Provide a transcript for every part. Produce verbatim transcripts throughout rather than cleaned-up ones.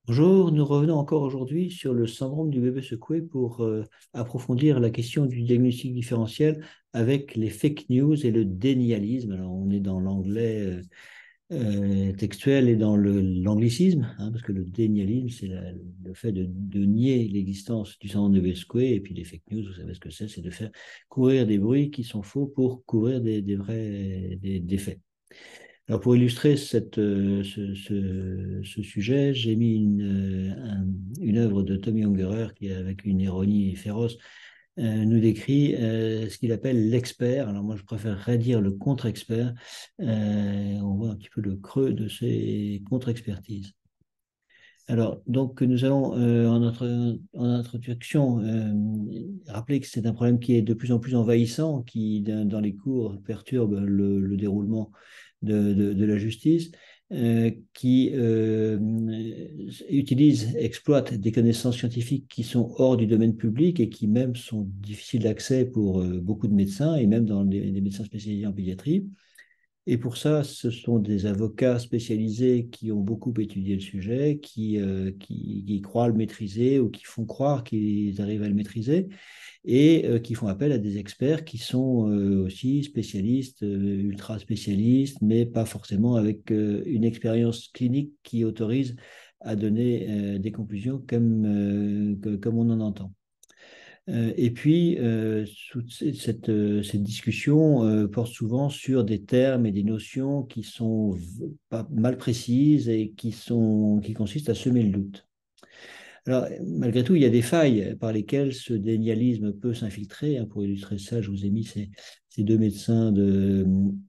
Bonjour, nous revenons encore aujourd'hui sur le syndrome du bébé secoué pour euh, approfondir la question du diagnostic différentiel avec les fake news et le dénialisme. Alors, on est dans l'anglais euh, euh, textuel et dans le- l'anglicisme, hein, parce que le dénialisme, c'est la- le fait de, de nier l'existence du syndrome du bébé secoué, et puis les fake news, vous savez ce que c'est, c'est de faire courir des bruits qui sont faux pour couvrir des, des vrais des des faits. Alors pour illustrer cette, euh, ce, ce- ce sujet, j'ai mis une, euh, un- une œuvre de Tommy Ungerer qui, avec une ironie féroce, euh, nous décrit euh, ce qu'il appelle l'expert. Alors moi, je préférerais dire le contre-expert. Euh, on voit un petit peu le creux de ces contre-expertises. Alors, donc, nous allons, euh, en, notre, en introduction, euh, rappeler que c'est un problème qui est de plus en plus envahissant, qui, dans dans les cours, perturbe le, le déroulement de, de- de la justice, euh, qui euh, utilise, exploite des connaissances scientifiques qui sont hors du domaine public et qui même sont difficiles d'accès pour euh, beaucoup de médecins et même dans les, les médecins spécialisés en pédiatrie. Et pour ça, ce sont des avocats spécialisés qui ont beaucoup étudié le sujet, qui, euh, qui, qui croient le maîtriser ou qui font croire qu'ils arrivent à le maîtriser et euh, qui font appel à des experts qui sont euh, aussi spécialistes, euh, ultra spécialistes, mais pas forcément avec euh, une expérience clinique qui autorise à donner euh, des conclusions comme, euh, que- comme on en entend. Euh, et puis, euh, toute cette, euh, cette discussion euh, porte souvent sur des termes et des notions qui sont v- pas mal précises et qui sont, qui consistent à semer le doute. Alors, malgré tout, il y a des failles par lesquelles ce dénialisme peut s'infiltrer, hein. Pour illustrer ça, je vous ai mis ces, ces deux médecins de,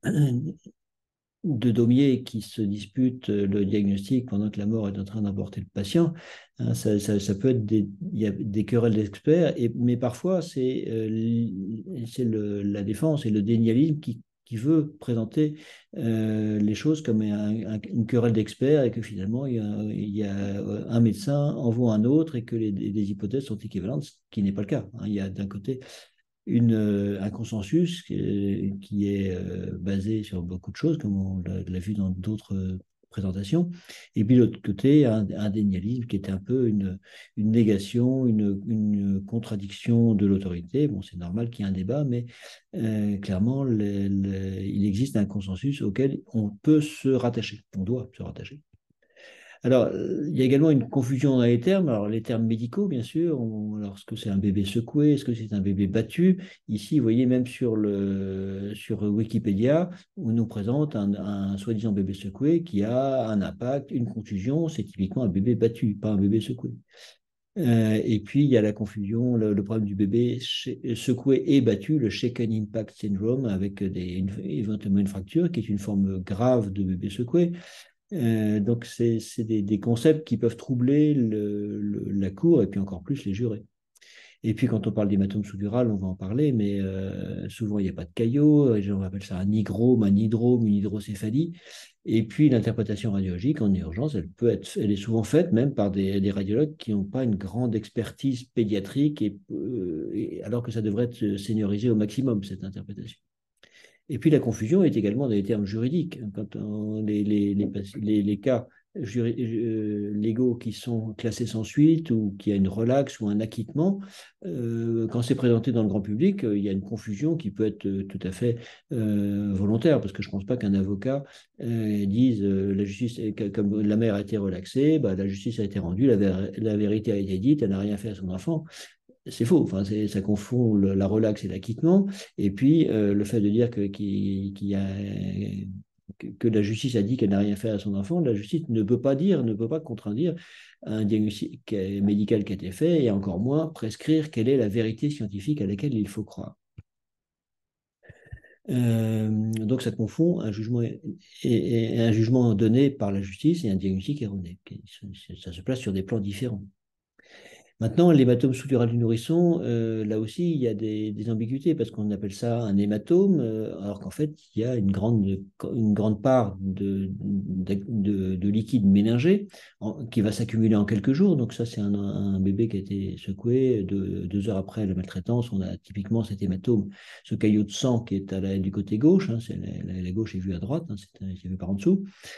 de Daumier qui se disputent le diagnostic pendant que la mort est en train d'emporter le patient. Hein, ça, ça- ça peut être des, il y a des querelles d'experts, et, mais parfois c'est euh, l- c'est le- la défense et le dénialisme qui, qui veut présenter euh, les choses comme un- un- une querelle d'experts et que finalement il y a, il y a, euh, un médecin envoie un autre et que les, les hypothèses sont équivalentes, ce qui n'est pas le cas. Hein. Il y a d'un côté une, euh, un consensus qui est, qui est, euh, basé sur beaucoup de choses, comme on l'a l'a vu dans d'autres euh, présentations. Et puis de l'autre côté, un, un dénialisme qui était un peu une, une négation, une, une contradiction de l'autorité. Bon, c'est normal qu'il y ait un débat, mais euh, clairement, le- le- il existe un consensus auquel on peut se rattacher, on doit se rattacher. Alors, euh, il y a également une confusion dans les termes. Alors, les termes médicaux, bien sûr, on- lorsque c'est un bébé secoué, est-ce que c'est un bébé battu? Ici, vous voyez, même sur, le, sur Wikipédia, on nous présente un, un soi-disant bébé secoué qui a un impact, une contusion, c'est typiquement un bébé battu, pas un bébé secoué. Euh, et puis, il y a la confusion, le, le problème du bébé secoué et battu, le shaken impact syndrome, avec des, une, éventuellement une fracture, qui est une forme grave de bébé secoué. Euh, donc, c'est c'est des, des concepts qui peuvent troubler le- le- la cour et puis encore plus les jurés. Et puis, quand on parle d'hématome sous-dural, on va en parler, mais euh, souvent, il n'y a pas de caillot. euh, On appelle ça un hygrome, un hydrome, une hydrocéphalie. Et puis, l'interprétation radiologique en urgence, elle peut être, elle est souvent faite même par des, des radiologues qui n'ont pas une grande expertise pédiatrique, et, euh, et- alors que ça devrait être seniorisé au maximum, cette interprétation. Et puis la confusion est également dans les termes juridiques. Quand on- les, les, les, les- les cas juri- euh, légaux qui sont classés sans suite ou qui a une relaxe ou un acquittement, euh, quand c'est présenté dans le grand public, euh, il y a une confusion qui peut être euh, tout à fait euh, volontaire, parce que je ne pense pas qu'un avocat euh, dise euh, la justice, est- comme la mère a été relaxée, bah, la justice a été rendue, la, ver- la vérité a été dite, elle n'a rien fait à son enfant. C'est faux, enfin, c'est- ça confond le- la relaxe et l'acquittement. Et puis, euh, le fait de dire que, qu'il- qu'il y a, que, que la justice a dit qu'elle n'a rien fait à son enfant, la justice ne peut pas dire, ne peut pas contredire un diagnostic médical qui a été fait, et encore moins prescrire quelle est la vérité scientifique à laquelle il faut croire. Euh, donc, ça confond un jugement, et, et un jugement donné par la justice et un diagnostic erroné. Ça se place sur des plans différents. Maintenant, l'hématome sous-dural du nourrisson, euh, là aussi, il y a des, des ambiguïtés parce qu'on appelle ça un hématome, euh, alors qu'en fait, il y a une grande, une grande part de, de, de- de liquide méningé en- qui va s'accumuler en quelques jours. Donc ça, c'est un, un bébé qui a été secoué deux, deux heures après la maltraitance. On a typiquement cet hématome, ce caillot de sang qui est à la- du côté gauche. Hein, c'est la, la- la gauche est vue à droite, hein, c'est c'est vu par en dessous.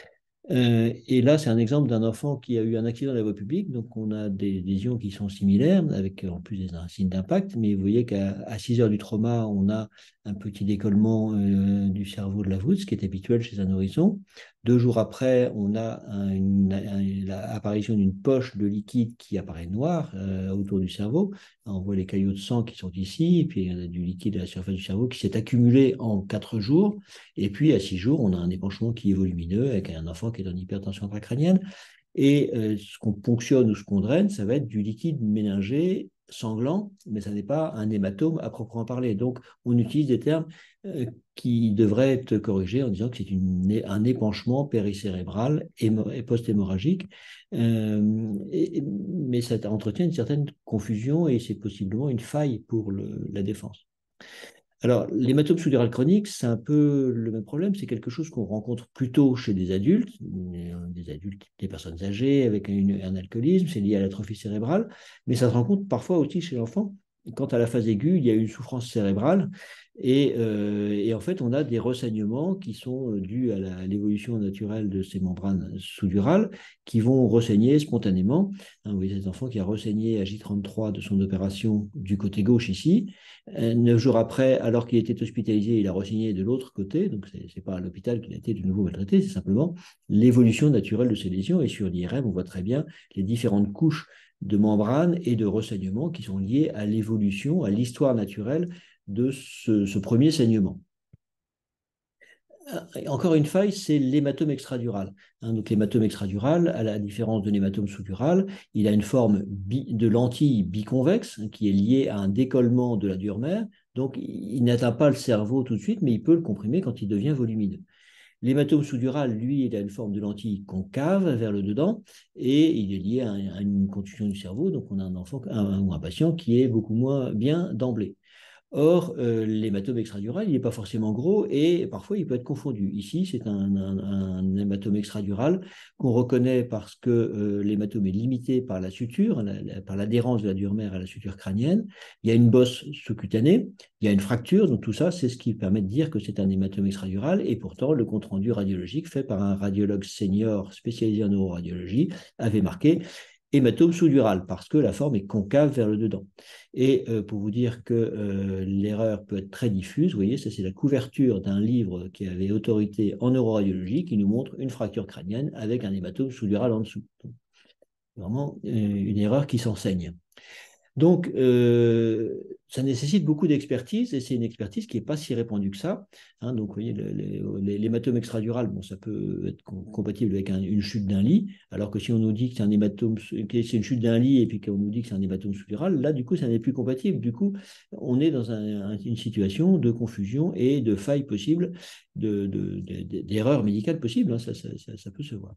Euh, et là, c'est un exemple d'un enfant qui a eu un accident de la voie publique. Donc, on a des lésions qui sont similaires, avec en plus des signes d'impact. Mais vous voyez qu'à six heures du trauma, on a un petit décollement euh, du cerveau de la voûte, ce qui est habituel chez un nourrisson. Deux jours après, on a l'apparition d'une poche de liquide qui apparaît noire euh, autour du cerveau. On voit les caillots de sang qui sont ici, et puis il y a du liquide à la surface du cerveau qui s'est accumulé en quatre jours. Et puis, à six jours, on a un épanchement qui est volumineux avec un enfant qui est en hypertension intracrânienne. Et euh, ce qu'on ponctionne ou ce qu'on draine, ça va être du liquide méningé sanglant, mais ça n'est pas un hématome à proprement parler. Donc, on utilise des termes euh, qui devraient être corrigés en disant que c'est une, un épanchement péricérébral et post-hémorragique. Euh, et, mais ça entretient une certaine confusion et c'est possiblement une faille pour le, la défense. Alors, l'hématome sous-dural chronique, c'est un peu le même problème. C'est quelque chose qu'on rencontre plutôt chez des adultes, des adultes, des personnes âgées avec une, un alcoolisme, c'est lié à l'atrophie cérébrale, mais ça se rencontre parfois aussi chez l'enfant. Quant à la phase aiguë, il y a une souffrance cérébrale et, euh, et en fait, on a des ressaignements qui sont dus à l'évolution naturelle de ces membranes sous-durales qui vont ressaigner spontanément. Hein, vous voyez cet enfant qui a ressaigné à J trente-trois de son opération du côté gauche ici. Neuf jours après, alors qu'il était hospitalisé, il a re-signé de l'autre côté. Donc, ce n'est pas à l'hôpital qu'il a été de nouveau maltraité, c'est simplement l'évolution naturelle de ces lésions. Et sur l'I R M, on voit très bien les différentes couches de membranes et de ressaignements qui sont liées à l'évolution, à l'histoire naturelle de ce, ce premier saignement. Encore une faille, c'est l'hématome extradural. Hein, donc l'hématome extradural, à la différence de l'hématome sous-dural, il a une forme bi, de lentille biconvexe hein, qui est liée à un décollement de la dure-mère. Donc il n'atteint pas le cerveau tout de suite, mais il peut le comprimer quand il devient volumineux. L'hématome sous-dural, lui, il a une forme de lentille concave vers le dedans et il est lié à, un, à une contusion du cerveau. Donc on a un enfant un, ou un patient qui est beaucoup moins bien d'emblée. Or, euh, l'hématome extradural, il n'est pas forcément gros et parfois il peut être confondu. Ici, c'est un, un, un, hématome extradural qu'on reconnaît parce que euh, l'hématome est limité par la suture, la, la, par l'adhérence de la dure-mère à la suture crânienne. Il y a une bosse sous-cutanée, il y a une fracture, donc tout ça, c'est ce qui permet de dire que c'est un hématome extradural et pourtant, le compte-rendu radiologique fait par un radiologue senior spécialisé en neuroradiologie avait marqué hématome sous-dural, parce que la forme est concave vers le dedans. Et euh, pour vous dire que euh, l'erreur peut être très diffuse, vous voyez, ça c'est la couverture d'un livre qui avait autorité en neuroradiologie qui nous montre une fracture crânienne avec un hématome sous-dural en dessous. Donc, vraiment euh, une erreur qui s'enseigne. Donc, euh, ça nécessite beaucoup d'expertise et c'est une expertise qui n'est pas si répandue que ça. Hein, donc, vous voyez, l'hématome extradural, bon, ça peut être compatible avec un, une chute d'un lit, alors que si on nous dit que c'est un hématome, que c'est une chute d'un lit et puis qu'on nous dit que c'est un hématome sous-dural, là, du coup, ça n'est plus compatible. Du coup, on est dans un, un, une situation de confusion et de faille possible, d'erreur de, de, de, médicale possible. Hein, ça, ça, ça, ça peut se voir.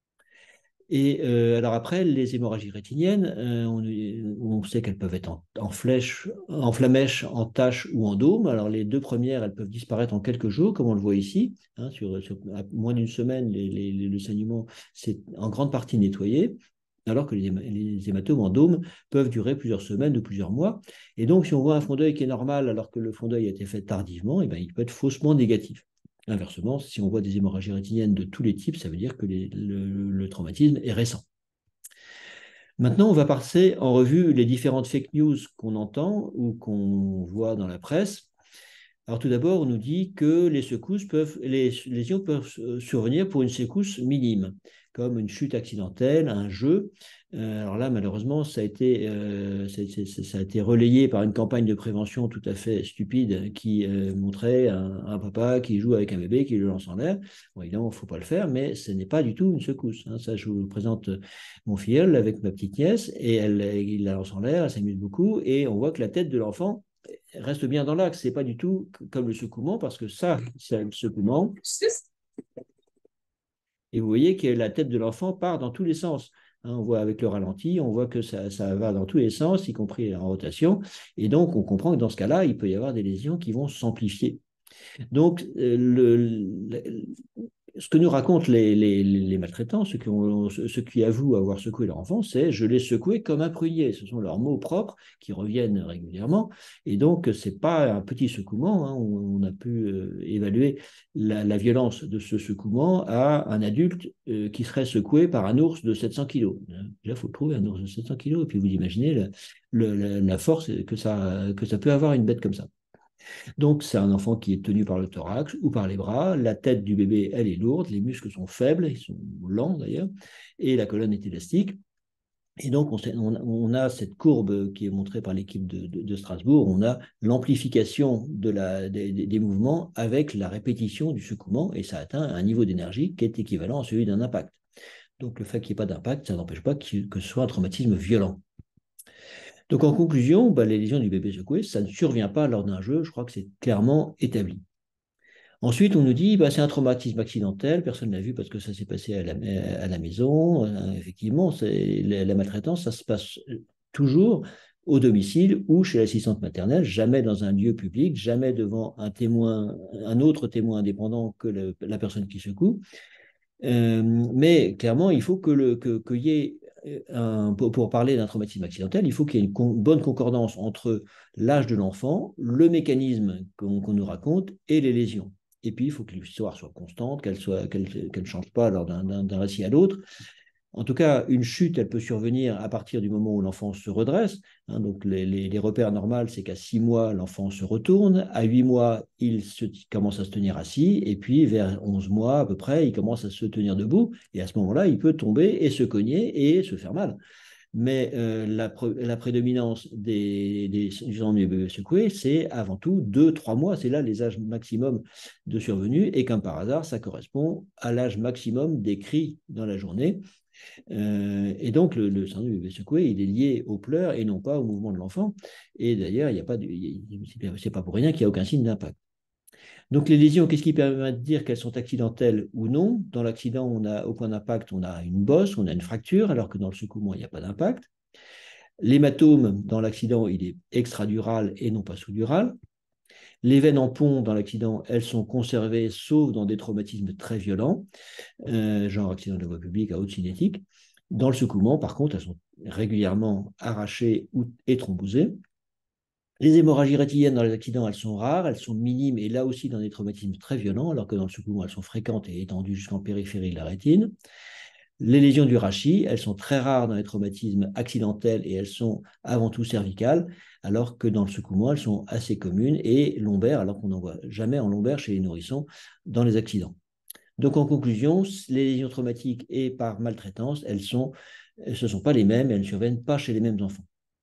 Et euh, alors après, les hémorragies rétiniennes, euh, on, on, sait qu'elles peuvent être en, en flèche, en flamèche, en tache ou en dôme. Alors les deux premières, elles peuvent disparaître en quelques jours, comme on le voit ici. Hein, sur, sur à moins d'une semaine, les, les, les, le saignement s'est en grande partie nettoyé, alors que les, les hématomes en dôme peuvent durer plusieurs semaines ou plusieurs mois. Et donc, si on voit un fond d'œil qui est normal, alors que le fond d'œil a été fait tardivement, et bien, il peut être faussement négatif. Inversement, si on voit des hémorragies rétiniennes de tous les types, ça veut dire que les, le, le traumatisme est récent. Maintenant, on va passer en revue les différentes fake news qu'on entend ou qu'on voit dans la presse. Alors tout d'abord, on nous dit que les secousses peuvent, les lésions peuvent survenir pour une secousse minime, comme une chute accidentelle, un jeu. Euh, alors là, malheureusement, ça a, été, euh, ça, ça, ça a été relayé par une campagne de prévention tout à fait stupide qui euh, montrait un, un papa qui joue avec un bébé qui le lance en l'air. Bon, évidemment, il ne faut pas le faire, mais ce n'est pas du tout une secousse. Hein. Ça, je vous présente mon filleul avec ma petite nièce, et elle, il la lance en l'air, elle s'amuse beaucoup, et on voit que la tête de l'enfant reste bien dans l'axe. Ce n'est pas du tout comme le secouement, parce que ça, c'est le secouement. Et vous voyez que la tête de l'enfant part dans tous les sens. Hein, on voit avec le ralenti, on voit que ça, ça va dans tous les sens, y compris en rotation. Et donc, on comprend que dans ce cas-là, il peut y avoir des lésions qui vont s'amplifier. Donc, euh, le, le, Ce que nous racontent les, les, les maltraitants, ceux qui, ont, ceux qui avouent avoir secoué leur enfant, c'est je l'ai secoué comme un prunier. Ce sont leurs mots propres qui reviennent régulièrement. Et donc, ce n'est pas un petit secouement. Hein. On, on, a pu euh, évaluer la, la violence de ce secouement à un adulte euh, qui serait secoué par un ours de sept cents kilos. Déjà, il faut le trouver, un ours de sept cents kilos. Et puis, vous imaginez la, la, la force que ça, que ça peut avoir une bête comme ça. Donc, c'est un enfant qui est tenu par le thorax ou par les bras. La tête du bébé, elle est lourde. Les muscles sont faibles, ils sont lents d'ailleurs. Et la colonne est élastique. Et donc, on, on, on a cette courbe qui est montrée par l'équipe de, de, de Strasbourg. On a l'amplification de la, des, des mouvements avec la répétition du secouement. Et ça atteint un niveau d'énergie qui est équivalent à celui d'un impact. Donc, le fait qu'il n'y ait pas d'impact, ça n'empêche pas que ce soit un traumatisme violent. Donc, en conclusion, bah, les lésions du bébé secoué, ça ne survient pas lors d'un jeu. Je crois que c'est clairement établi. Ensuite, on nous dit bah, c'est un traumatisme accidentel, personne ne l'a vu parce que ça s'est passé à la, à la maison. Euh, effectivement, la, la maltraitance, ça se passe toujours au domicile ou chez l'assistante maternelle, jamais dans un lieu public, jamais devant un témoin, un autre témoin indépendant que le, la personne qui secoue. Euh, mais clairement, il faut que le, que, qu'il y ait un, pour, pour parler d'un traumatisme accidentel, il faut qu'il y ait une con, bonne concordance entre l'âge de l'enfant, le mécanisme qu'on, qu'on nous raconte et les lésions. Et puis, il faut que l'histoire soit constante, qu'elle ne qu'elle, qu'elle change pas lors d'un, d'un, d'un récit à l'autre. En tout cas, une chute, elle peut survenir à partir du moment où l'enfant se redresse. Hein, donc, les, les, les repères normaux, c'est qu'à six mois, l'enfant se retourne. À huit mois, il se, commence à se tenir assis. Et puis, vers onze mois à peu près, il commence à se tenir debout. Et à ce moment-là, il peut tomber et se cogner et se faire mal. Mais euh, la, la prédominance des, des, des ennuis bébés secoués, c'est avant tout deux trois mois. C'est là les âges maximum de survenue. Et comme par hasard, ça correspond à l'âge maximum des cris dans la journée. Euh, et donc, le, le syndrome du bébé secoué, il est lié aux pleurs et non pas au mouvement de l'enfant. Et d'ailleurs, il y a pas de, c'est pas pour rien qu'il n'y a aucun signe d'impact. Donc, les lésions, qu'est-ce qui permet de dire qu'elles sont accidentelles ou non? Dans l'accident, on a, au point d'impact, on a une bosse, on a une fracture, alors que dans le secouement, il n'y a pas d'impact. L'hématome, dans l'accident, il est extradural et non pas sous-dural. Les veines en pont, dans l'accident, elles sont conservées, sauf dans des traumatismes très violents, euh, genre accident de la voie publique à haute cinétique. Dans le secouement, par contre, elles sont régulièrement arrachées et thrombosées. Les hémorragies rétiniennes dans les accidents, elles sont rares, elles sont minimes et là aussi dans des traumatismes très violents, alors que dans le secouement, elles sont fréquentes et étendues jusqu'en périphérie de la rétine. Les lésions du rachis, elles sont très rares dans les traumatismes accidentels et elles sont avant tout cervicales, alors que dans le secouement, elles sont assez communes et lombaires, alors qu'on n'en voit jamais en lombaire chez les nourrissons dans les accidents. Donc, en conclusion, les lésions traumatiques et par maltraitance, elles sont, ce ne sont pas les mêmes, elles ne surviennent pas chez les mêmes enfants.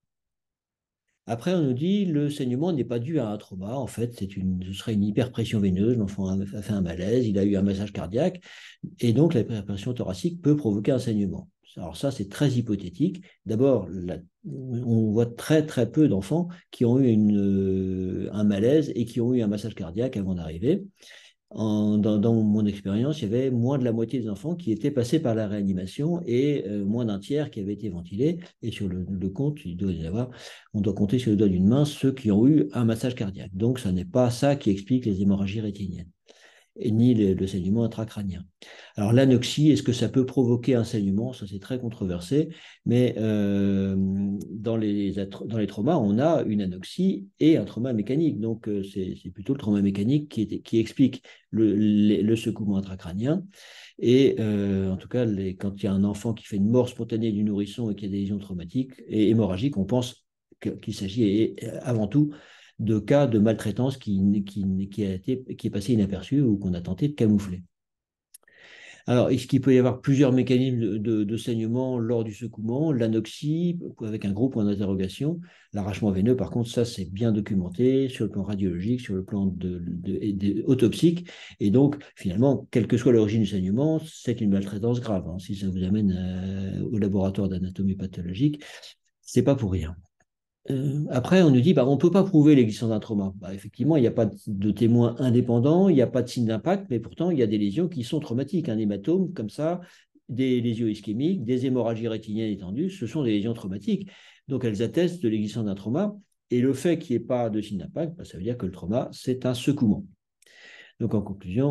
Après, on nous dit le saignement n'est pas dû à un trauma. En fait, c'est une, ce serait une hyperpression veineuse. L'enfant a fait un malaise, il a eu un massage cardiaque, et donc la hyperpression thoracique peut provoquer un saignement. Alors ça, c'est très hypothétique. D'abord, la, on voit très très peu d'enfants qui ont eu une, un malaise et qui ont eu un massage cardiaque avant d'arriver. En, dans, dans, mon expérience, il y avait moins de la moitié des enfants qui étaient passés par la réanimation et euh, moins d'un tiers qui avaient été ventilés. Et sur le, le compte, il doit y avoir, on doit compter sur le doigt d'une main ceux qui ont eu un massage cardiaque. Donc, ce n'est pas ça qui explique les hémorragies rétiniennes, et ni le, le saignement intracrânien. Alors l'anoxie, est-ce que ça peut provoquer un saignement? Ça, c'est très controversé, mais euh, dans, les, dans les traumas, on a une anoxie et un trauma mécanique. Donc euh, c'est plutôt le trauma mécanique qui, est, qui explique le, le, le secouement intracrânien. Et euh, en tout cas, les, quand il y a un enfant qui fait une mort spontanée du nourrisson et qu'il y a des lésions traumatiques et hémorragiques, on pense qu'il s'agit avant tout de cas de maltraitance qui, qui, qui, a été, qui est passé inaperçu ou qu'on a tenté de camoufler. Alors, est-ce qu'il peut y avoir plusieurs mécanismes de, de, de saignement lors du secouement? L'anoxie, avec un gros point d'interrogation. L'arrachement veineux, par contre, ça, c'est bien documenté sur le plan radiologique, sur le plan de, de, de, autopsique. Et donc, finalement, quelle que soit l'origine du saignement, c'est une maltraitance grave. Hein. Si ça vous amène euh, au laboratoire d'anatomie pathologique, c'est pas pour rien. Euh, après, on nous dit, bah, on ne peut pas prouver l'existence d'un trauma. Bah, effectivement, il n'y a pas de témoin indépendant, il n'y a pas de signe d'impact, mais pourtant, il y a des lésions qui sont traumatiques. Un hématome, comme ça, des lésions ischémiques, des hémorragies rétiniennes étendues, ce sont des lésions traumatiques. Donc, elles attestent de l'existence d'un trauma. Et le fait qu'il n'y ait pas de signe d'impact, bah, ça veut dire que le trauma, c'est un secouement. Donc, en conclusion,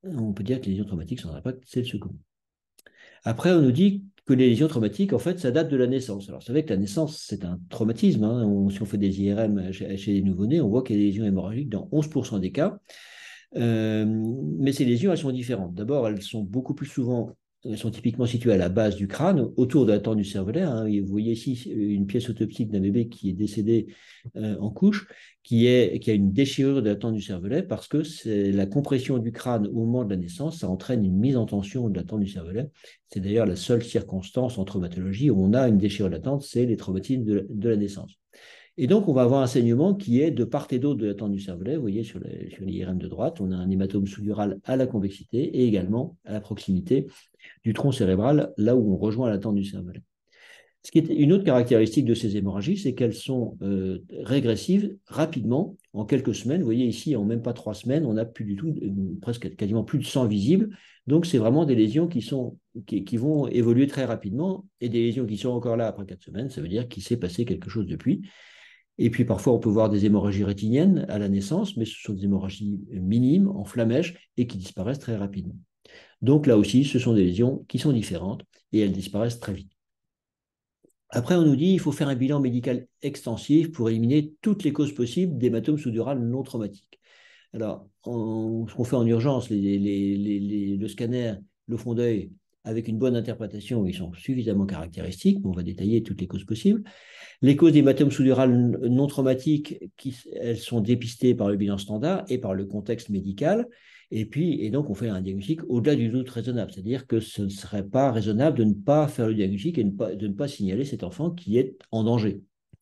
on peut dire que les lésions traumatiques sans impact, c'est le second. Après, on nous dit que les lésions traumatiques, en fait, ça date de la naissance. Alors, vous savez que la naissance, c'est un traumatisme, hein. On- si on fait des I R M chez, chez les nouveau-nés, on voit qu'il y a des lésions hémorragiques dans onze pour cent des cas. Euh, mais ces lésions, elles sont différentes. D'abord, elles sont beaucoup plus souvent, elles sont typiquement situées à la base du crâne, autour de la tente du cervelet, hein. Vous voyez ici une pièce autopsique d'un bébé qui est décédé euh, en couche, qui, est, qui a une déchirure de la tente du cervelet parce que c'est la compression du crâne au moment de la naissance, ça entraîne une mise en tension de la tente du cervelet. C'est d'ailleurs la seule circonstance en traumatologie où on a une déchirure de la tente, c'est les traumatismes de, de la naissance. Et donc, on va avoir un saignement qui est de part et d'autre de la tente du cervelet. Vous voyez sur les, sur l'I R M de droite, on a un hématome sous-dural à la convexité et également à la proximité du tronc cérébral, là où on rejoint la tente du cervelet. Ce qui est une autre caractéristique de ces hémorragies, c'est qu'elles sont euh, régressives rapidement, en quelques semaines. Vous voyez ici, en même pas trois semaines, on n'a plus du tout, euh, presque quasiment plus de sang visible. Donc, c'est vraiment des lésions qui, sont, qui, qui vont évoluer très rapidement et des lésions qui sont encore là après quatre semaines. Ça veut dire qu'il s'est passé quelque chose depuis. Et puis parfois, on peut voir des hémorragies rétiniennes à la naissance, mais ce sont des hémorragies minimes, en flamèche, et qui disparaissent très rapidement. Donc là aussi, ce sont des lésions qui sont différentes et elles disparaissent très vite. Après, on nous dit qu'il faut faire un bilan médical extensif pour éliminer toutes les causes possibles d'hématome sous-dural non traumatique. Alors, on, ce qu'on fait en urgence, les, les, les, les, le scanner, le fond d'œil, avec une bonne interprétation, ils sont suffisamment caractéristiques, mais on va détailler toutes les causes possibles. Les causes d'hématome sous-dural non traumatiques, qui, elles sont dépistées par le bilan standard et par le contexte médical. Et puis, et donc, on fait un diagnostic au-delà du doute raisonnable. C'est-à-dire que ce ne serait pas raisonnable de ne pas faire le diagnostic et de ne pas, de ne pas signaler cet enfant qui est en danger.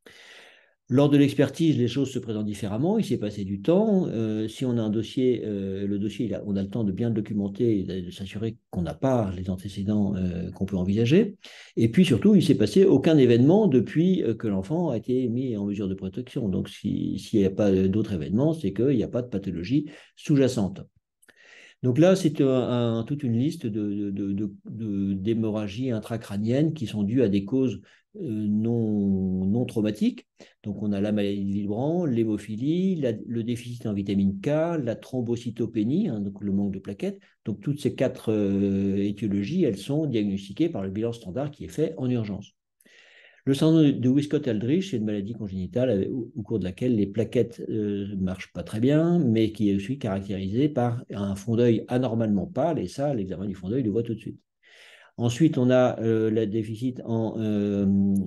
Lors de l'expertise, les choses se présentent différemment. Il s'est passé du temps. Euh, si on a un dossier, euh, le dossier, il a, on a le temps de bien le documenter et de, de s'assurer qu'on n'a pas les antécédents euh, qu'on peut envisager. Et puis surtout, il ne s'est passé aucun événement depuis que l'enfant a été mis en mesure de protection. Donc, s'il n'y a pas d'autres événements, c'est qu'il n'y a pas de pathologie sous-jacente. Donc là, c'est un, un, toute une liste de, de, de, de, d'hémorragies intracrâniennes qui sont dues à des causes euh, non, non traumatiques. Donc on a la maladie de Willebrand, l'hémophilie, la, le déficit en vitamine K, la thrombocytopénie, hein, donc le manque de plaquettes. Donc toutes ces quatre euh, étiologies, elles sont diagnostiquées par le bilan standard qui est fait en urgence. Le syndrome de Wiskott-Aldrich, c'est une maladie congénitale au, au cours de laquelle les plaquettes ne euh, marchent pas très bien, mais qui est aussi caractérisée par un fond d'œil anormalement pâle, et ça, l'examen du fond d'œil le voit tout de suite. Ensuite, on a euh, le déficit en, euh,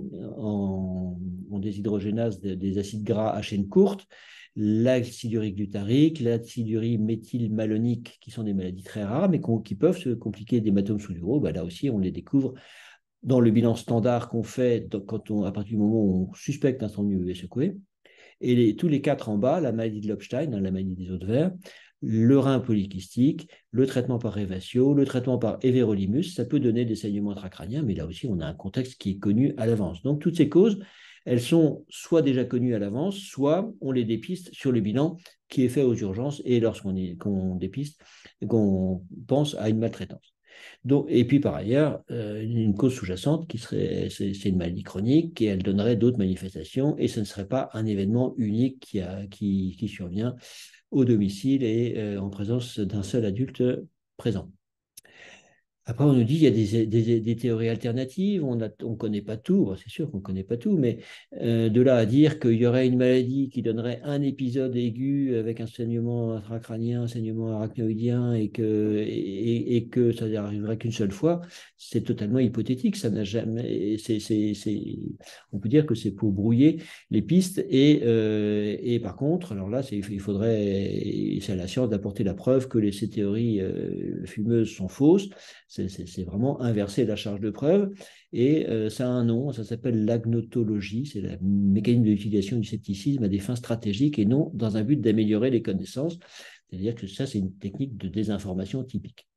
en, en déshydrogénase des, des acides gras à chaîne courte, l'acidurie glutarique, l'acidurie méthylmalonique, qui sont des maladies très rares, mais qui peuvent se compliquer d'hématomes sous-duraux. Ben là aussi, on les découvre dans le bilan standard qu'on fait quand on, à partir du moment où on suspecte un syndrome U V secoué. Et les, tous les quatre en bas, la maladie de Lobstein, hein, la maladie des os de verre, le rein polykystique, le traitement par Revatio, le traitement par everolimus, ça peut donner des saignements intracrâniens, mais là aussi, on a un contexte qui est connu à l'avance. Donc, toutes ces causes, elles sont soit déjà connues à l'avance, soit on les dépiste sur le bilan qui est fait aux urgences et lorsqu'on qu'on dépiste, qu'on pense à une maltraitance. Donc, et puis par ailleurs, euh, une cause sous-jacente qui serait, c'est, c'est une maladie chronique et elle donnerait d'autres manifestations et ce ne serait pas un événement unique qui, a, qui, qui survient au domicile et euh, en présence d'un seul adulte présent. Après, on nous dit qu'il y a des, des, des théories alternatives, on ne connaît pas tout, c'est sûr qu'on ne connaît pas tout, mais euh, de là à dire qu'il y aurait une maladie qui donnerait un épisode aigu avec un saignement intracrânien, un saignement arachnoïdien, et que, et, et que ça n'arriverait qu'une seule fois, c'est totalement hypothétique. Ça n'a jamais, c'est, c'est, c'est, on peut dire que c'est pour brouiller les pistes, et, euh, et par contre, alors là, c'est, il faudrait, c'est à la science d'apporter la preuve que les, ces théories euh, fumeuses sont fausses. C'est vraiment inverser la charge de preuve. Et euh, ça a un nom, ça s'appelle l'agnotologie, c'est le mécanisme de l'utilisation du scepticisme à des fins stratégiques et non dans un but d'améliorer les connaissances. C'est-à-dire que ça, c'est une technique de désinformation typique.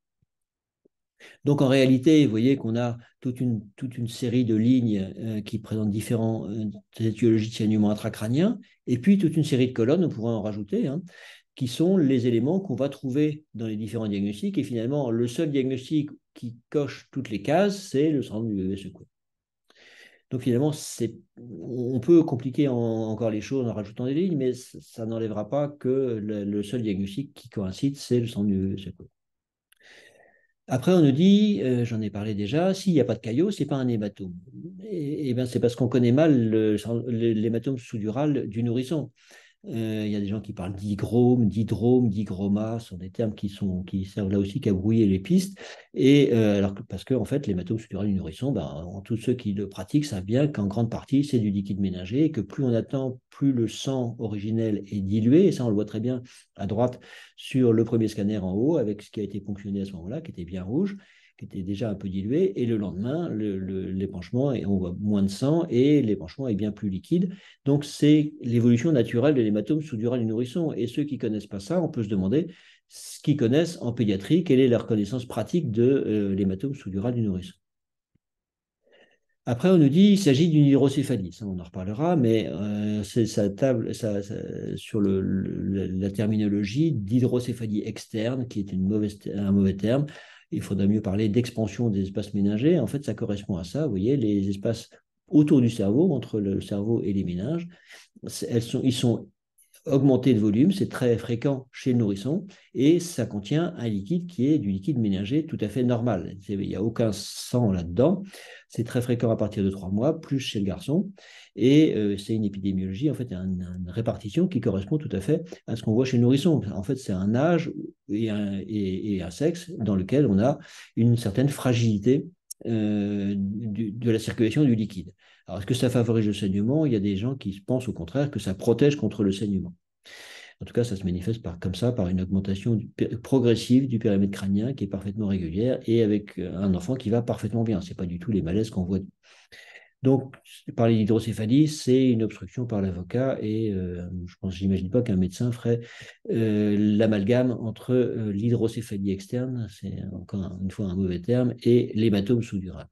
Donc en réalité, vous voyez qu'on a toute une, toute une série de lignes euh, qui présentent différentes euh, étiologies de saignement intracrânien, et puis toute une série de colonnes, on pourrait en rajouter, hein, qui sont les éléments qu'on va trouver dans les différents diagnostics. Et finalement, le seul diagnostic qui coche toutes les cases, c'est le syndrome du bébé secoué. Donc finalement, on peut compliquer en, encore les choses en rajoutant des lignes, mais ça n'enlèvera pas que le, le seul diagnostic qui coïncide, c'est le syndrome du bébé secoué. Après, on nous dit, euh, j'en ai parlé déjà, s'il n'y a pas de caillot, ce n'est pas un hématome. Et, et ben, c'est parce qu'on connaît mal le- le- l'hématome sous-dural du nourrisson. Euh, Il y a des gens qui parlent d'hygrome, d'hydrome, d'hygroma, ce sont des termes qui, sont, qui servent là aussi qu'à brouiller les pistes. Et euh, alors que, parce que en fait, l'hématome sous-dural du nourrisson, ben, tous ceux qui le pratiquent savent bien qu'en grande partie, c'est du liquide ménager et que plus on attend, plus le sang originel est dilué. Et ça, on le voit très bien à droite sur le premier scanner en haut, avec ce qui a été ponctionné à ce moment-là, qui était bien rouge, qui était déjà un peu dilué. Et le lendemain, le, le, l'épanchement, on voit moins de sang et l'épanchement est bien plus liquide. Donc, c'est l'évolution naturelle de l'hématome sous-dural du nourrisson. Et ceux qui ne connaissent pas ça, on peut se demander ce qu'ils connaissent en pédiatrie, quelle est leur connaissance pratique de euh, l'hématome sous-dural du nourrisson. Après, on nous dit qu'il s'agit d'une hydrocéphalie. Ça, on en reparlera, mais euh, c'est ça table ça, ça, sur le, le, la terminologie d'hydrocéphalie externe, qui est une mauvaise, un mauvais terme. Il faudrait mieux parler d'expansion des espaces méningés. En fait, ça correspond à ça. Vous voyez, les espaces autour du cerveau, entre le cerveau et les méninges, elles sont, ils sont augmenter de volume, c'est très fréquent chez le nourrisson, et ça contient un liquide qui est du liquide ménager tout à fait normal. Il n'y a aucun sang là-dedans. C'est très fréquent à partir de trois mois, plus chez le garçon. Et euh, c'est une épidémiologie, en fait, une, une, répartition qui correspond tout à fait à ce qu'on voit chez le nourrisson. En fait, c'est un âge et un, et, et un sexe dans lequel on a une certaine fragilité euh, du, de la circulation du liquide. Alors, est-ce que ça favorise le saignement? Il y a des gens qui pensent au contraire que ça protège contre le saignement. En tout cas, ça se manifeste par, comme ça par une augmentation du, progressive du périmètre crânien qui est parfaitement régulière et avec un enfant qui va parfaitement bien. Ce n'est pas du tout les malaises qu'on voit. Donc, parler d'hydrocéphalie, c'est une obstruction par l'avocat et euh, je pense, j'imagine pas qu'un médecin ferait euh, l'amalgame entre euh, l'hydrocéphalie externe, c'est encore une fois un mauvais terme, et l'hématome sous-dural.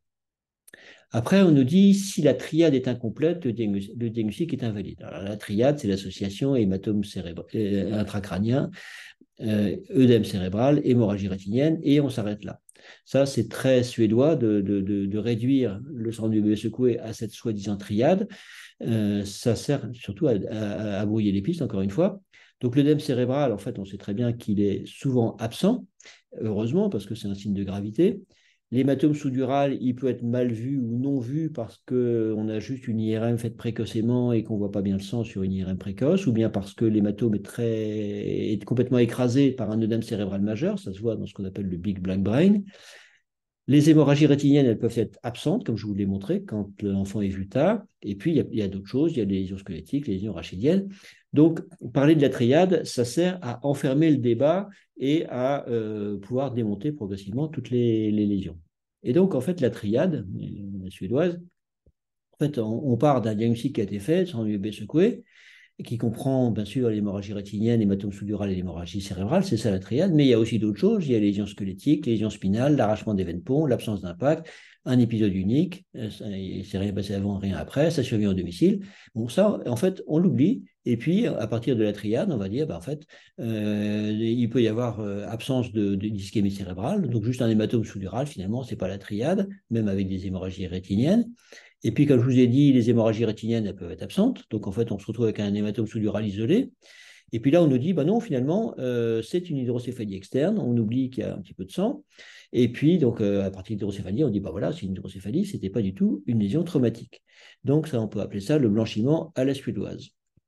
Après, on nous dit si la triade est incomplète, le diagnostic, le diagnostic est invalide. Alors, la triade, c'est l'association hématome cérébral, euh, intracrânien, euh, œdème cérébral, hémorragie rétinienne, et on s'arrête là. Ça, c'est très suédois de, de, de, de réduire le syndrome du bébé secoué à cette soi-disant triade. Euh, ça sert surtout à, à, à brouiller les pistes, encore une fois. Donc, l'œdème cérébral, en fait, on sait très bien qu'il est souvent absent, heureusement, parce que c'est un signe de gravité. L'hématome sous-dural, il peut être mal vu ou non vu parce qu'on a juste une I R M faite précocement et qu'on ne voit pas bien le sang sur une I R M précoce, ou bien parce que l'hématome est, très, est complètement écrasé par un œdème cérébral majeur, ça se voit dans ce qu'on appelle le Big Black Brain. Les hémorragies rétiniennes, elles peuvent être absentes, comme je vous l'ai montré, quand l'enfant est vu tard. Et puis, il y a, il y a d'autres choses, il y a les lésions squelettiques, les lésions rachidiennes. Donc, parler de la triade, ça sert à enfermer le débat et à euh, pouvoir démonter progressivement toutes les, les, lésions. Et donc, en fait, la triade, la suédoise, en fait, on, on part d'un diagnostic qui a été fait, sans U B secoué, qui comprend bien sûr l'hémorragie rétinienne, l'hématome sous-dural et l'hémorragie cérébrale, c'est ça la triade, mais il y a aussi d'autres choses, il y a les lésions squelettiques, les lésions spinales, l'arrachement des veines ponts, l'absence d'impact, un épisode unique, il ne s'est rien passé avant, rien après, ça survient au domicile. Bon, ça, en fait, on l'oublie, et puis à partir de la triade, on va dire, bah, en fait, euh, il peut y avoir euh, absence de, de d'ischémie cérébrale, donc juste un hématome sous-dural, finalement, ce n'est pas la triade, même avec des hémorragies rétiniennes. Et puis, comme je vous ai dit, les hémorragies rétiniennes, elles peuvent être absentes. Donc, en fait, on se retrouve avec un hématome sous-dural isolé. Et puis là, on nous dit, bah non, finalement, euh, c'est une hydrocéphalie externe. On oublie qu'il y a un petit peu de sang. Et puis, donc, euh, à partir de l'hydrocéphalie, on dit, bah voilà, c'est une hydrocéphalie, ce n'était pas du tout une lésion traumatique. Donc, ça, on peut appeler ça le blanchiment à la suédoise.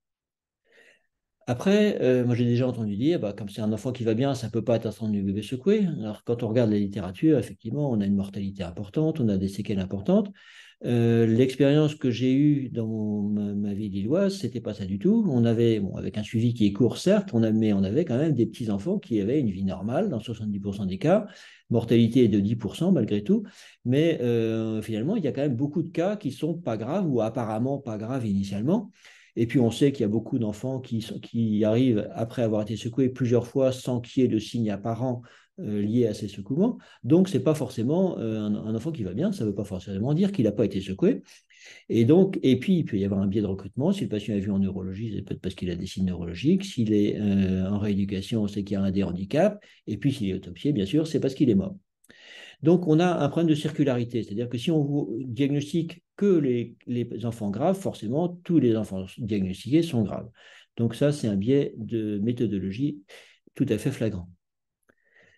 Après, euh, moi j'ai déjà entendu dire, bah, comme c'est un enfant qui va bien, ça ne peut pas être un syndrome du bébé secoué. Alors quand on regarde la littérature, effectivement, on a une mortalité importante, on a des séquelles importantes. Euh, l'expérience que j'ai eue dans mon, ma, ma vie lilloise, c'était pas ça du tout. On avait, bon, avec un suivi qui est court, certes, on a, mais on avait quand même des petits-enfants qui avaient une vie normale dans soixante-dix pour cent des cas. Mortalité est de dix pour cent malgré tout. Mais euh, finalement, il y a quand même beaucoup de cas qui sont pas graves ou apparemment pas graves initialement. Et puis, on sait qu'il y a beaucoup d'enfants qui, qui arrivent, après avoir été secoués plusieurs fois, sans qu'il y ait de signes apparents euh, liés à ces secouements. Donc, ce n'est pas forcément euh, un, un, enfant qui va bien, ça ne veut pas forcément dire qu'il n'a pas été secoué. Et, donc, et puis, il peut y avoir un biais de recrutement. Si le patient est vu en neurologie, c'est peut-être parce qu'il a des signes neurologiques. S'il est euh, en rééducation, c'est qu'il y a un des handicaps. Et puis, s'il est autopsié, bien sûr, c'est parce qu'il est mort. Donc, on a un problème de circularité, c'est-à-dire que si on vous diagnostique que les, les enfants graves, forcément, tous les enfants diagnostiqués sont graves. Donc ça, c'est un biais de méthodologie tout à fait flagrant.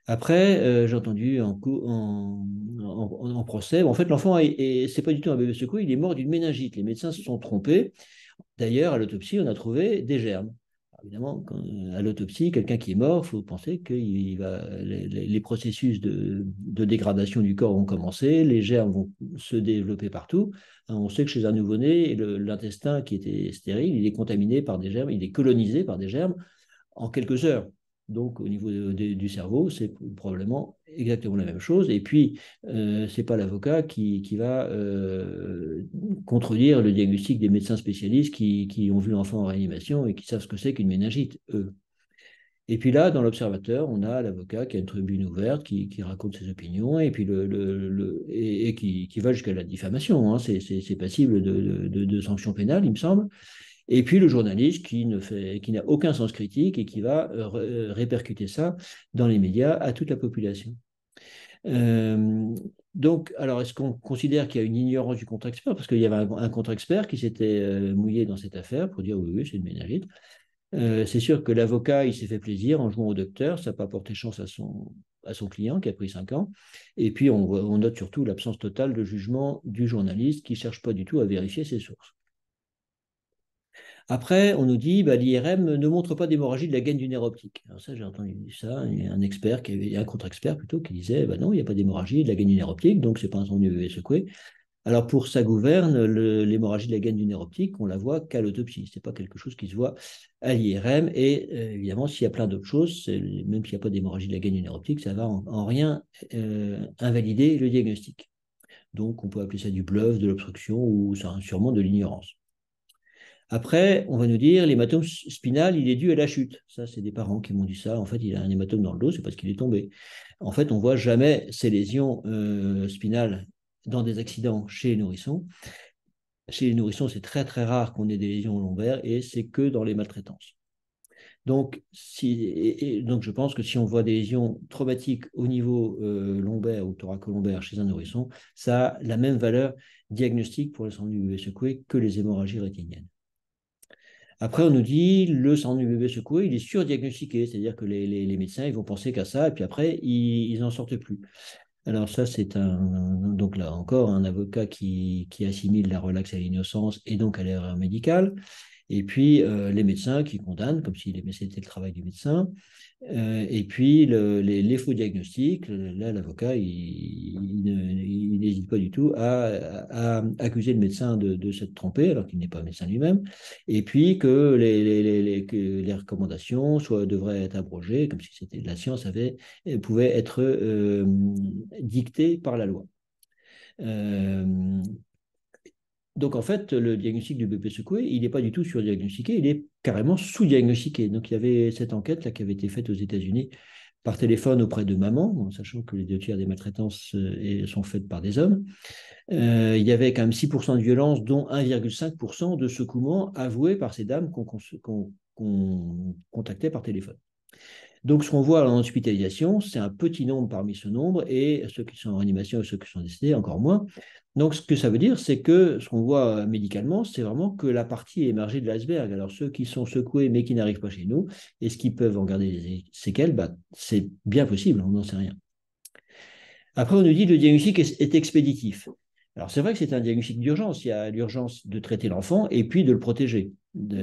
Après, euh, j'ai entendu en, en, en, en procès, en fait, l'enfant, c'est pas du tout un bébé secoué, il est mort d'une méningite. Les médecins se sont trompés. D'ailleurs, à l'autopsie, on a trouvé des germes. Alors, évidemment, quand, à l'autopsie, quelqu'un qui est mort, il faut penser que il va, les, les processus de, de, dégradation du corps vont commencer, les germes vont se développer partout. On sait que chez un nouveau-né, l'intestin qui était stérile, il est contaminé par des germes, il est colonisé par des germes en quelques heures. Donc, au niveau de, de, du cerveau, c'est probablement exactement la même chose. Et puis, euh, ce n'est pas l'avocat qui, qui va euh, contredire le diagnostic des médecins spécialistes qui, qui ont vu l'enfant en réanimation et qui savent ce que c'est qu'une méningite, eux. Et puis là, dans l'Observateur, on a l'avocat qui a une tribune ouverte, qui, qui raconte ses opinions, et puis le, le, le et, et qui, qui va jusqu'à la diffamation. Hein. C'est passible de, de, de sanctions pénales, il me semble. Et puis le journaliste qui ne fait, qui n'a aucun sens critique et qui va euh, répercuter ça dans les médias à toute la population. Euh, donc, alors, est-ce qu'on considère qu'il y a une ignorance du contre-expert? Parce qu'il y avait un, un contre-expert qui s'était euh, mouillé dans cette affaire pour dire oui, oui, c'est une méningite. Euh, c'est sûr que l'avocat, il s'est fait plaisir en jouant au docteur, ça n'a pas porté chance à son, à son client qui a pris cinq ans. Et puis, on, on note surtout l'absence totale de jugement du journaliste qui ne cherche pas du tout à vérifier ses sources. Après, on nous dit bah, l'I R M ne montre pas d'hémorragie de la gaine du nerf optique. Alors ça, j'ai entendu ça, il y a un expert, qui avait, un contre-expert plutôt, qui disait bah non, il n'y a pas d'hémorragie de la gaine du nerf optique, donc ce n'est pas un son U V secoué. Alors pour ça gouverne, l'hémorragie de la gaine du nerf optique, on la voit qu'à l'autopsie. Ce n'est pas quelque chose qui se voit à l'I R M. Et euh, évidemment, s'il y a plein d'autres choses, même s'il n'y a pas d'hémorragie de la gaine du nerf optique, ça va en, en rien euh, invalider le diagnostic. Donc on peut appeler ça du bluff, de l'obstruction ou sûrement de l'ignorance. Après, on va nous dire l'hématome spinal, il est dû à la chute. Ça, c'est des parents qui m'ont dit ça. En fait, il a un hématome dans le dos, c'est parce qu'il est tombé. En fait, on ne voit jamais ces lésions euh, spinales dans des accidents chez les nourrissons. Chez les nourrissons, c'est très très rare qu'on ait des lésions lombaires et c'est que dans les maltraitances. Donc, si, et, et, donc, je pense que si on voit des lésions traumatiques au niveau euh, lombaire ou thoracolombaire chez un nourrisson, ça a la même valeur diagnostique pour le sang du bébé secoué que les hémorragies rétiniennes. Après, on nous dit le sang du bébé secoué, il est surdiagnostiqué, c'est-à-dire que les, les, les, médecins ils vont penser qu'à ça, et puis après, ils n'en sortent plus. Alors ça, c'est un, donc là encore, un avocat qui, qui assimile la relaxe à l'innocence et donc à l'erreur médicale. Et puis, euh, les médecins qui condamnent, comme si c'était le travail du médecin. Euh, et puis, le, les, les faux diagnostics, là, l'avocat, il n'hésite pas du tout à, à, à accuser le médecin de, de s'être trompé, alors qu'il n'est pas médecin lui-même. Et puis, que les, les, les, que les recommandations soient, devraient être abrogées, comme si c'était de la science, avait, pouvait être euh, dictée par la loi. Euh, donc, en fait, le diagnostic du bébé secoué, il n'est pas du tout surdiagnostiqué, il est carrément sous-diagnostiqué. Donc, il y avait cette enquête là, qui avait été faite aux États-Unis par téléphone auprès de mamans, sachant que les deux tiers des maltraitances euh, sont faites par des hommes. Euh, il y avait quand même six pour cent de violences, dont un virgule cinq pour cent de secouements avoués par ces dames qu'on qu'on, qu'on contactait par téléphone. Donc, ce qu'on voit en hospitalisation, c'est un petit nombre parmi ce nombre, et ceux qui sont en réanimation et ceux qui sont décédés, encore moins. Donc, ce que ça veut dire, c'est que ce qu'on voit médicalement, c'est vraiment que la partie émergée de l'iceberg. Alors, ceux qui sont secoués mais qui n'arrivent pas chez nous, est-ce qu'ils peuvent en garder des séquelles? Bah, c'est bien possible, on n'en sait rien. Après, on nous dit que le diagnostic est, est expéditif. Alors, c'est vrai que c'est un diagnostic d'urgence. Il y a l'urgence de traiter l'enfant et puis de le protéger. De,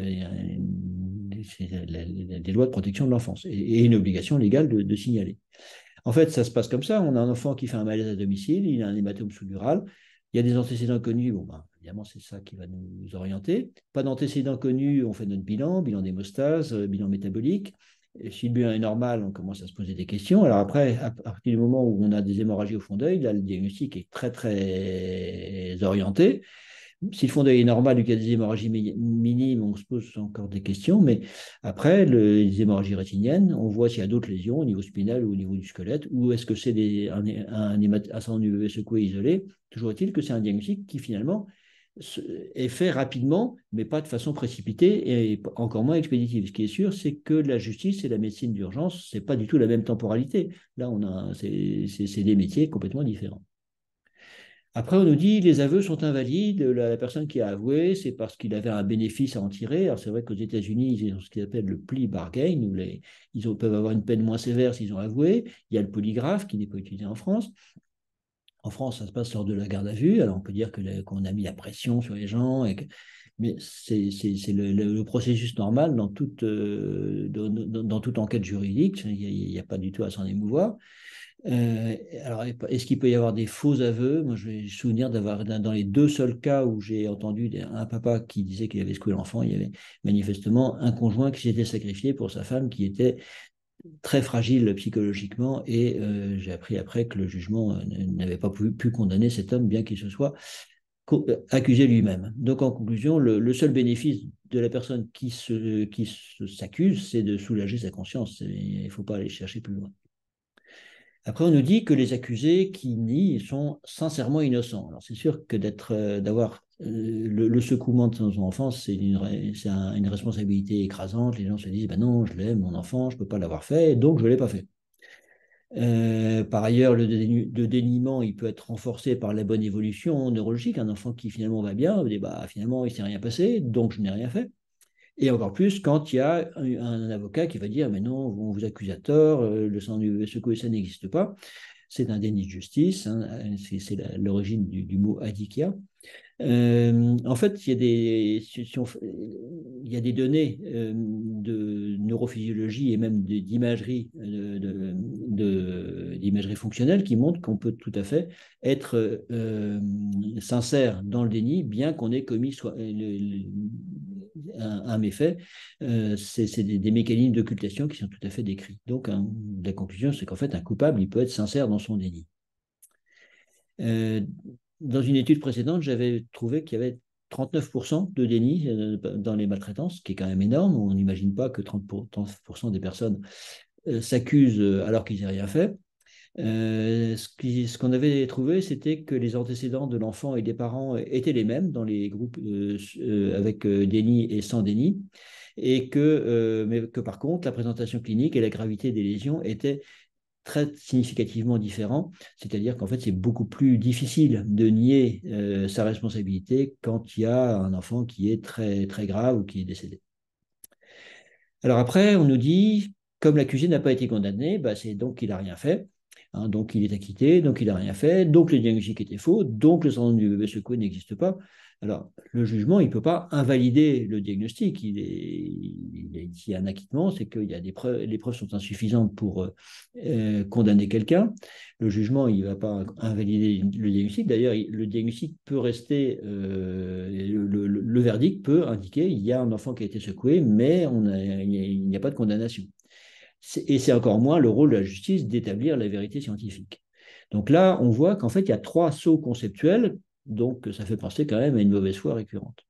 des lois de protection de l'enfance et une obligation légale de, de signaler. En fait, ça se passe comme ça. On a un enfant qui fait un malaise à domicile, il a un hématome sous-dural, il y a des antécédents connus, bon, ben, évidemment, c'est ça qui va nous orienter. Pas d'antécédents connus, on fait notre bilan, bilan d'hémostase, bilan métabolique. Et si le bilan est normal, on commence à se poser des questions. Alors après, à partir du moment où on a des hémorragies au fond d'œil, là, le diagnostic est très, très orienté. Si le fond d'œil est normal et qu'il y a des hémorragies minimes, on se pose encore des questions. Mais après, le, les hémorragies rétiniennes, on voit s'il y a d'autres lésions au niveau spinal ou au niveau du squelette, ou est-ce que c'est des, un, un, un sang du bébé secoué isolé. Toujours est-il que c'est un diagnostic qui finalement est fait rapidement, mais pas de façon précipitée et encore moins expéditive. Ce qui est sûr, c'est que la justice et la médecine d'urgence, ce n'est pas du tout la même temporalité. Là, on a, c'est des métiers complètement différents. Après, on nous dit les aveux sont invalides. La, la personne qui a avoué, c'est parce qu'il avait un bénéfice à en tirer. Alors, c'est vrai qu'aux États-Unis, ils ont ce qu'ils appellent le plea bargain, où les, ils ont, peuvent avoir une peine moins sévère s'ils ont avoué. Il y a le polygraphe qui n'est pas utilisé en France. En France, ça se passe lors de la garde à vue. Alors, on peut dire que le, qu'on a mis la pression sur les gens, et que, mais c'est, c'est, c'est le, le, le, processus normal dans toute, euh, dans, dans, toute enquête juridique. Il n'y a, a, pas du tout à s'en émouvoir. Euh, alors, est-ce qu'il peut y avoir des faux aveux? Moi, je vais me souvenir d'avoir, dans les deux seuls cas où j'ai entendu un papa qui disait qu'il avait secoué l'enfant, il y avait manifestement un conjoint qui s'était sacrifié pour sa femme qui était très fragile psychologiquement, et euh, j'ai appris après que le jugement n'avait pas pu, pu condamner cet homme, bien qu'il se soit accusé lui-même. Donc, en conclusion, le, le seul bénéfice de la personne qui, se, qui se, s'accuse, c'est de soulager sa conscience. Il ne faut pas aller chercher plus loin. Après, on nous dit que les accusés qui nient sont sincèrement innocents. Alors, c'est sûr que d'être, euh, d'avoir euh, le, le secouement de son enfant, c'est une, c'est un, une responsabilité écrasante. Les gens se disent, ben non, je l'aime, mon enfant, je ne peux pas l'avoir fait, donc je ne l'ai pas fait. Euh, par ailleurs, le, déni, le déniement, il peut être renforcé par la bonne évolution neurologique. Un enfant qui finalement va bien, dit, bah, finalement, il ne s'est rien passé, donc je n'ai rien fait. Et encore plus quand il y a un, un avocat qui va dire, mais non, on vous accuse à tort, le sang du secoué, ça n'existe pas. C'est un déni de justice, hein, c'est, c'est la, l'origine du, du mot adikia. Euh, en fait, il y a des, si on, il y a des données euh, de neurophysiologie et même de, d'imagerie, de, de, de, d'imagerie fonctionnelle qui montrent qu'on peut tout à fait être euh, sincère dans le déni, bien qu'on ait commis soit, le, le, un, un méfait. Euh, c'est, c'est des, des mécanismes d'occultation qui sont tout à fait décrits. Donc, hein, la conclusion, c'est qu'en fait, un coupable, il peut être sincère dans son déni. Euh, dans une étude précédente, j'avais trouvé qu'il y avait trente-neuf pour cent de déni dans les maltraitances, ce qui est quand même énorme. On n'imagine pas que trente pour cent des personnes s'accusent alors qu'ils n'aient rien fait. Euh, ce, qui, ce qu'on avait trouvé, c'était que les antécédents de l'enfant et des parents étaient les mêmes dans les groupes euh, euh, avec déni et sans déni, et que, euh, mais que par contre, la présentation clinique et la gravité des lésions étaient très significativement différent, c'est-à-dire qu'en fait, c'est beaucoup plus difficile de nier euh, sa responsabilité quand il y a un enfant qui est très, très grave ou qui est décédé. Alors après, on nous dit, comme l'accusé n'a pas été condamné, bah, c'est donc qu'il n'a rien fait. Hein, donc il est acquitté, donc il n'a rien fait, donc le diagnostic était faux, donc le syndrome du bébé secoué n'existe pas. Alors, le jugement, il ne peut pas invalider le diagnostic. Il est, il est, s'il y a un acquittement, c'est que il y a des preuves, les preuves sont insuffisantes pour euh, condamner quelqu'un. Le jugement, il ne va pas invalider le diagnostic. D'ailleurs, le diagnostic peut rester, euh, le, le, le verdict peut indiquer qu'il y a un enfant qui a été secoué, mais on a, il n'y a pas de condamnation. Et c'est encore moins le rôle de la justice d'établir la vérité scientifique. Donc là, on voit qu'en fait, il y a trois sauts conceptuels, donc ça fait penser quand même à une mauvaise foi récurrente.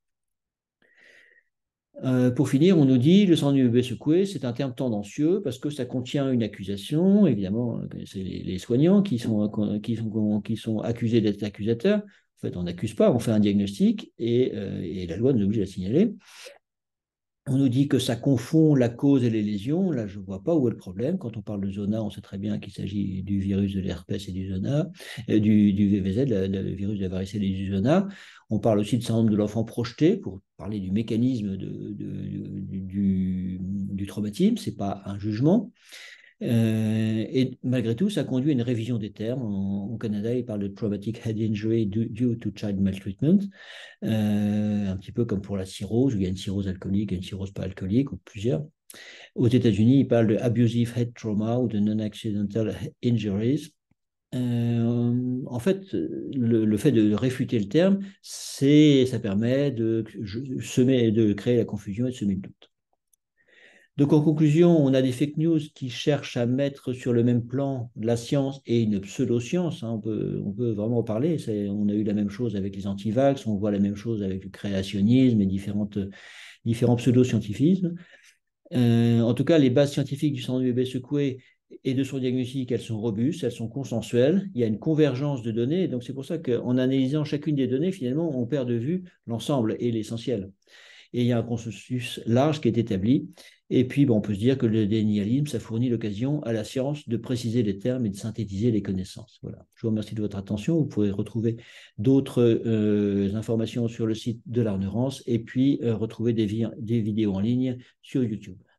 Euh, pour finir, on nous dit le syndrome du bébé secoué, c'est un terme tendancieux parce que ça contient une accusation. Évidemment, c'est les, les soignants qui sont, qui, sont, qui sont accusés d'être accusateurs. En fait, on n'accuse pas, on fait un diagnostic et, euh, et la loi nous oblige à signaler. On nous dit que ça confond la cause et les lésions. Là, je ne vois pas où est le problème. Quand on parle de zona, on sait très bien qu'il s'agit du virus de l'herpès et du zona, euh, du, du V V Z, le, le virus de la varicelle et du zona. On parle aussi de syndrome de l'enfant projeté pour parler du mécanisme de, de, de, du, du traumatisme. Ce n'est pas un jugement. Euh, et malgré tout, ça conduit à une révision des termes. Au Canada, ils parlent de traumatic head injury due to child maltreatment, euh, un petit peu comme pour la cirrhose, où il y a une cirrhose alcoolique et une cirrhose pas alcoolique, ou plusieurs. Aux États-Unis, ils parlent de abusive head trauma ou de non-accidental injuries. Euh, en fait, le, le, fait de réfuter le terme, c'est, ça permet de, semer, de créer la confusion et de semer le doute. Donc, en conclusion, on a des fake news qui cherchent à mettre sur le même plan la science et une pseudo-science. Hein, on, peut, on peut vraiment en parler. C'est, on a eu la même chose avec les antivax, on voit la même chose avec le créationnisme et différentes, différents pseudo-scientifismes. Euh, en tout cas, les bases scientifiques du syndrome du bébé secoué et de son diagnostic, elles sont robustes, elles sont consensuelles. Il y a une convergence de données. Donc, c'est pour ça qu'en analysant chacune des données, finalement, on perd de vue l'ensemble et l'essentiel. et il y a un consensus large qui est établi. Et puis, bon, on peut se dire que le dénialisme, ça fournit l'occasion à la science de préciser les termes et de synthétiser les connaissances. Voilà. Je vous remercie de votre attention. Vous pourrez retrouver d'autres euh, informations sur le site de l'Arnerance et puis euh, retrouver des, des vidéos en ligne sur YouTube.